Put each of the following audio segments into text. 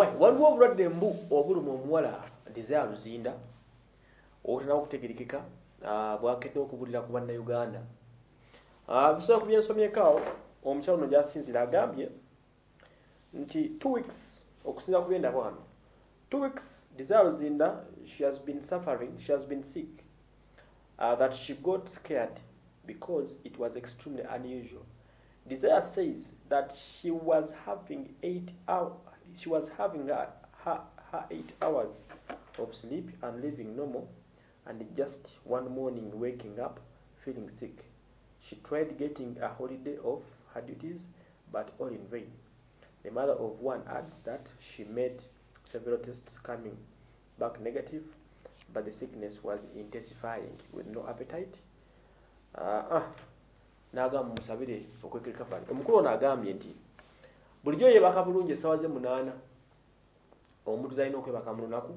waliwo obulwadde mbu obuluma omuwala Desire Luzinda obutanaba okutegerekeka bwakedde okubulira ku bannayuganda. Bisobola ku byensomyekaawo omukyalo ono gy'asinzira agambye nti 2 weeks okusinza ku byenda bwano 2 weeks Desire Luzinda she has been sick, that she got scared because it was extremely unusual. Desire says that she was having 8 hours of sleep and living normal, and just one morning waking up feeling sick. She tried getting a holiday off her duties, but all in vain. The mother of one adds that she made several tests coming back negative, but the sickness was intensifying with no appetite. Naga musabire okwekirika fani. Omukulu ono agambye nti bulijjo yebaka bulungi essaawa ze 8 omuntu zalina okwebaka mu lunaku.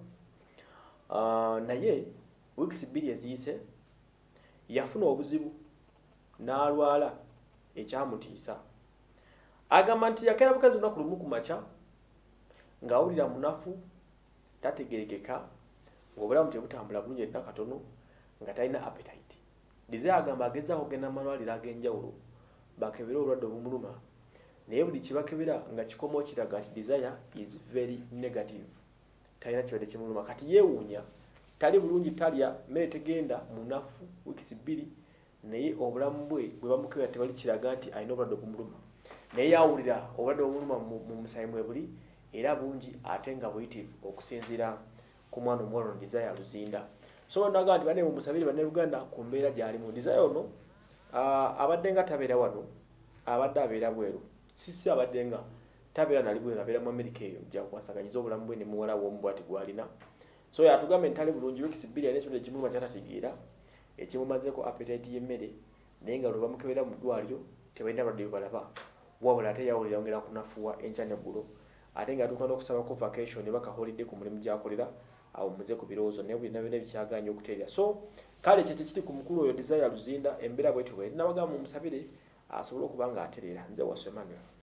Naye weeks 2 eziyise yafuna obuzibu n'alwala ekyamutiisa. Agamba nti yakera bukazi lunaku lumu ku makya ng'awulira munafu tategerekeka ng'obulamu tebutambula bulungi edda katono nga talina appetite. Desire agamba agezaako okugenda mu malwaliro ag'enjawulo bakebera obulwadde obumuluma, naye buli kibakebera nga kikomo kiraga nti Desire is very negative, talina kibadde kimuluma. Kati yeewuunya tali bulungi, talya mmere tegenda, munafu weeks 2, naye obulamu bwe bamukebera tebali kiraga nti alina obulwadde obumuluma. Naye yawulira obulwadde obumuluma mu musayi mwe buli era bungi ate nga buyitivu okusinziira ku mwana omuwala ono Desire Luzinda. So ndaga nti bane mu musabiri bane Uganda ku mbeera gy'alimu. Desire ono abadde nga tabeera wano, abadde abeera bweru. Sisi abadde nga tabeera nali bweru, abeera mu Amerika eyo gya kwasaganyiza obulamu bwe ne muwala w'omubwati gwalina. So yatugambe ntali bulungi weeks 2 alina ekyo kimuluma kyatategeera ekimumazeeko appetite y'emmere, naye nga lwe bamukebera mu ddwaliro tebalina badde balaba, wabula ate yawulira yongera kunafuwa enkya n'eggulo, ate nga atuuka n'okusabako vacation baka holiday ku mulimu gy'akolera awo muze ku birowoozo naye buli nabyo bikyaganya okuteerya. So kale kyekyo kiri ku mukulu oyo Desire Luzinda, embeera bwetyo bwe nabagamba mumusabire asobole okuba nga atereera. Nze Wasemanuel.